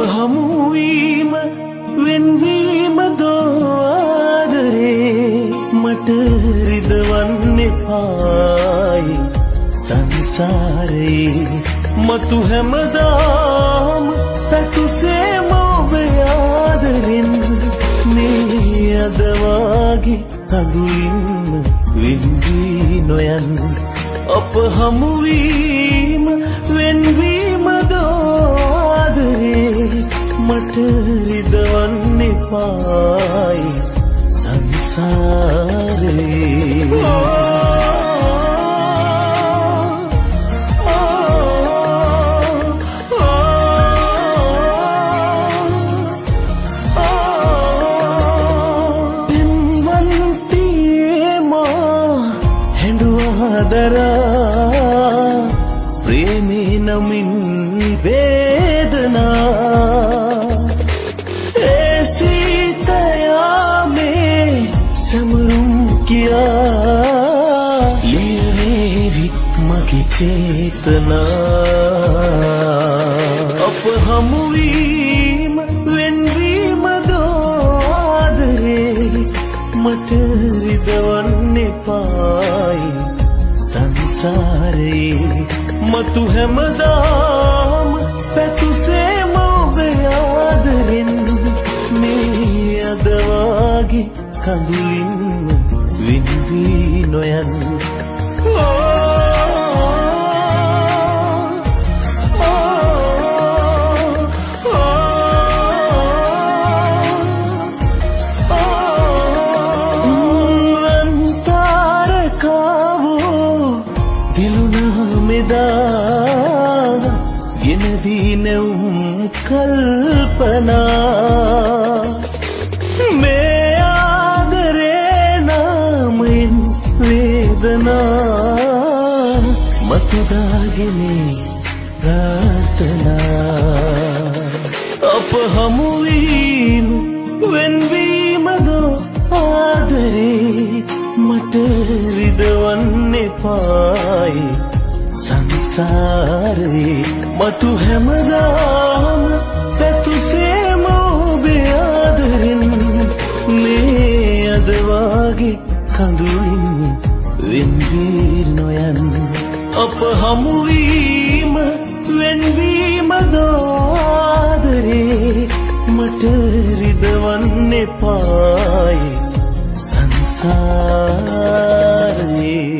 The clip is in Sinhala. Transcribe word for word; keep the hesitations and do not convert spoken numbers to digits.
හමුවීම වෙන්වීම දෝආදරේ මට රිදවන්න එපායි සංසාරේ මතු හැමදාම පැතුසේම ඔබේ ආදරෙන් මේ අද වාගේ කඳුලින්ම වෙන්වී නොයන් අප හමුවීම වෙන්වීම දෝආදරේ මට රිදවන්න එපායි සංසාරේ प्रेमी नमिन वेदना ऐसी तया में समरूं किया ये मेरी मगी चेतना अब हमवीम वेन्वीम दोआदरे मट रिदवन्ने पाई संसारे मतु හැමදාම පැතුසේම ඔබේ ආදරෙන් මේ අද වාගේ කඳුලින්ම විඳවී නොයන් कल्पना मैं आदरे नामयन वेदना मतुदागिने प्रार्थना अब हमुवीम वेन्वीम दो आदरे मट रिदवन्ने पाई संसारे मतु හැමදාම පැතුසේම ඔබේ ආදරෙන් මේ අද වාගේ කඳුලින් වෙන්වී නොයන් අප හමුවීම වෙන්වීම දෝආදරේ මට රිදවන්න එපායි සංසාරේ